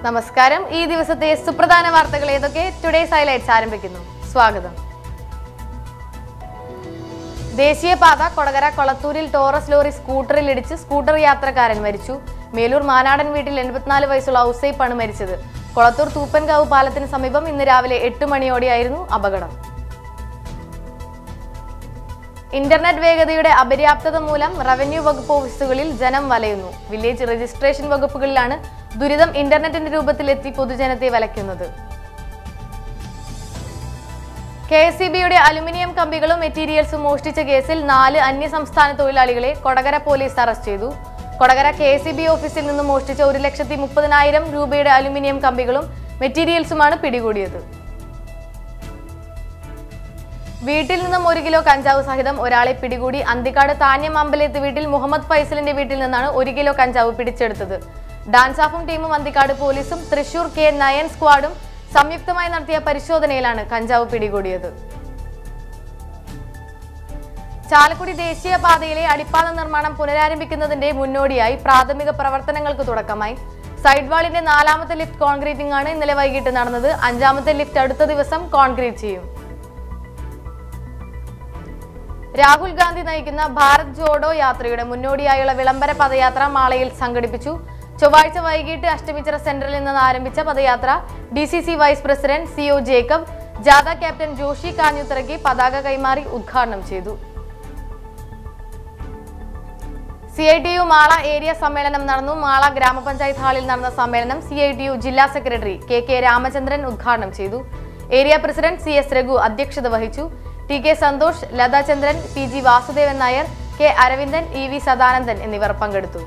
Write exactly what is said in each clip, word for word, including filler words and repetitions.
നമസ്കാരം. ഈ ദിവസത്തെ സുപ്രധാന വാർത്തകൾ ഏതൊക്കെ? ടുഡേസ് ഹൈലൈറ്റ്സ് ആരംഭിക്കുന്നു. സ്വാഗതം. ദേശീയപാത കൊടകര കൊളത്തൂരിൽ ടോറസ് ലോറി സ്കൂട്ടറിൽ ഇടിച്ച് സ്കൂട്ടർ യാത്രക്കാരൻ മരിച്ചു. മേലൂർ മാനാടൻ വീട്ടിൽ എൺപത്തിനാല് വയസ്സുള്ള ഔസൈപ്പാണ് മരിച്ചത്. കൊളത്തൂർ തൂപ്പൻകാവ് പാലത്തിന് സമീപം ഇന്ന് രാവിലെ എട്ട് മണിയോടെയായിരുന്നു അപകടം. ഇന്റർനെറ്റ് വേഗതയുടെ അപര്യാപ്തത മൂലം റവന്യൂ വകുപ്പ് ഓഫീസുകളിൽ ജനം വലയുന്നു. വില്ലേജ് രജിസ്ട്രേഷൻ വകുപ്പുകളിലാണ് ദുരിതം ഇന്റർനെറ്റിന്റെ രൂപത്തിലെത്തി പൊതുജനത്തെ വലയ്ക്കുന്നത്. കെ എസ് ഇ ബിയുടെ അലുമിനിയം കമ്പികളും മെറ്റീരിയൽസും മോഷ്ടിച്ച കേസിൽ നാല് അന്യസംസ്ഥാന തൊഴിലാളികളെ കൊടകര പോലീസ് അറസ്റ്റ് ചെയ്തു. Kodakara K S E B ഓഫീസിൽ നിന്നും മോഷ്ടിച്ച ഒരു ലക്ഷത്തി മുപ്പതിനായിരം രൂപയുടെ അലുമിനിയം കമ്പികളും മെറ്റീരിയൽസുമാണ് പിടികൂടിയത്. വീട്ടിൽ നിന്നും ഒരു കിലോ കഞ്ചാവ് സഹിതം ഒരാളെ പിടികൂടി. അന്തിക്കാട് താന്യം അമ്പലത്ത് വീട്ടിൽ മുഹമ്മദ് ഫൈസലിന്റെ വീട്ടിൽ നിന്നാണ് ഒരു കിലോ കഞ്ചാവ് പിടിച്ചെടുത്തത്. ഡാൻസ് ഓഫും ടീമും അന്തിക്കാട് പോലീസും തൃശൂർ കെ നയൻ സ്ക്വാഡും സംയുക്തമായി നടത്തിയ പരിശോധനയിലാണ് കഞ്ചാവ് പിടികൂടിയത്. ചാലക്കുടി ദേശീയപാതയിലെ അടിപ്പാത നിർമ്മാണം പുനരാരംഭിക്കുന്നതിന്റെ മുന്നോടിയായി പ്രാഥമിക പ്രവർത്തനങ്ങൾക്ക് തുടക്കമായി. സൈഡ് വാളിന്റെ നാലാമത്തെ ലിഫ്റ്റ് കോൺക്രീറ്റിംഗ് ആണ് ഇന്നലെ വൈകിട്ട് നടന്നത്. അഞ്ചാമത്തെ ലിഫ്റ്റ് അടുത്ത ദിവസം കോൺക്രീറ്റ് ചെയ്യും. രാഹുൽ ഗാന്ധി നയിക്കുന്ന ഭാരത് ജോഡോ യാത്രയുടെ മുന്നോടിയായുള്ള വിളംബര പദയാത്ര മാളയിൽ സംഘടിപ്പിച്ചു. ചൊവ്വാഴ്ച വൈകിട്ട് അഷ്ടമിച്ചിറ സെന്ററിൽ നിന്ന് ആരംഭിച്ച പദയാത്ര D C C vice president C O Jacob, ജാഥ ക്യാപ്റ്റൻ ജോഷി കാഞ്ഞുത്തറയ്ക്ക് പതാക കൈമാറി ഉദ്ഘാടനം ചെയ്തു. C I T U Mala area സമ്മേളനം നടന്നു. മാള ഗ്രാമപഞ്ചായത്ത് ഹാളിൽ നടന്ന സമ്മേളനം സി ഐ ടി യു ജില്ലാ സെക്രട്ടറി കെ കെ രാമചന്ദ്രൻ ഉദ്ഘാടനം ചെയ്തു. Area president C S Raghu അധ്യക്ഷത വഹിച്ചു. T K Santhosh, Lathachandran, P G Vasudevan Nair, K Aravindan, E V Sadanandan എന്നിവർ പങ്കെടുത്തു.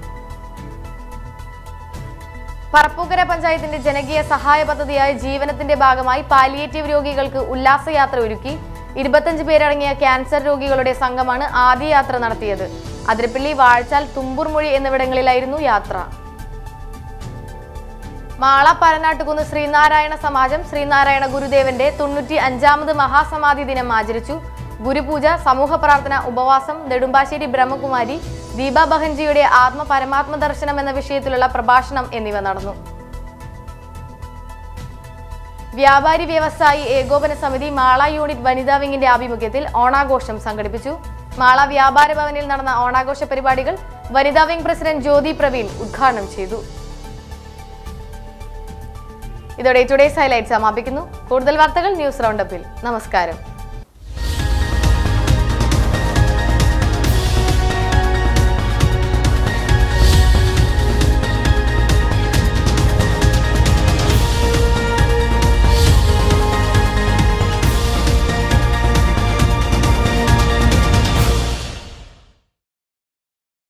പറപ്പൂക്കര പഞ്ചായത്തിന്റെ ജനകീയ സഹായ പദ്ധതിയായ ജീവനത്തിന്റെ ഭാഗമായി പാലിയേറ്റീവ് രോഗികൾക്ക് ഉല്ലാസയാത്ര ഒരുക്കി. ഇരുപത്തഞ്ച് പേരടങ്ങിയ ക്യാൻസർ രോഗികളുടെ സംഘമാണ് ആദ്യ യാത്ര നടത്തിയത്. അതിരപ്പള്ളി, വാഴച്ചാൽ, തുമ്പൂർമൊഴി എന്നിവിടങ്ങളിലായിരുന്നു യാത്ര. മാള പരനാട്ടുകുന്ന് ശ്രീനാരായണ സമാജം ശ്രീനാരായണ ഗുരുദേവന്റെ തൊണ്ണൂറ്റി അഞ്ചാമത് മഹാസമാധി ദിനം ആചരിച്ചു. ഗുരുപൂജ, സമൂഹ പ്രാർത്ഥന, ഉപവാസം, നെടുമ്പാശ്ശേരി ബ്രഹ്മകുമാരി ദീപ ബഹൻജിയുടെ ആത്മ പരമാത്മ ദർശനം എന്ന വിഷയത്തിലുള്ള പ്രഭാഷണം എന്നിവ നടന്നു. വ്യാപാരി വ്യവസായി ഏകോപന സമിതി മാള യൂണിറ്റ് വനിതാ വിങ്ങിന്റെ ആഭിമുഖ്യത്തിൽ ഓണാഘോഷം സംഘടിപ്പിച്ചു. മാള വ്യാപാര ഭവനിൽ നടന്ന ഓണാഘോഷ പരിപാടികൾ വനിതാ വിംഗ് പ്രസിഡന്റ് ജ്യോതി പ്രവീൺ ഉദ്ഘാടനം ചെയ്തു. ഇതോടെ ടുഡേസ് ഹൈലൈറ്റ് സമാപിക്കുന്നു. കൂടുതൽ വാർത്തകൾ ന്യൂസ് റൗണ്ടപ്പിൽ. നമസ്കാരം.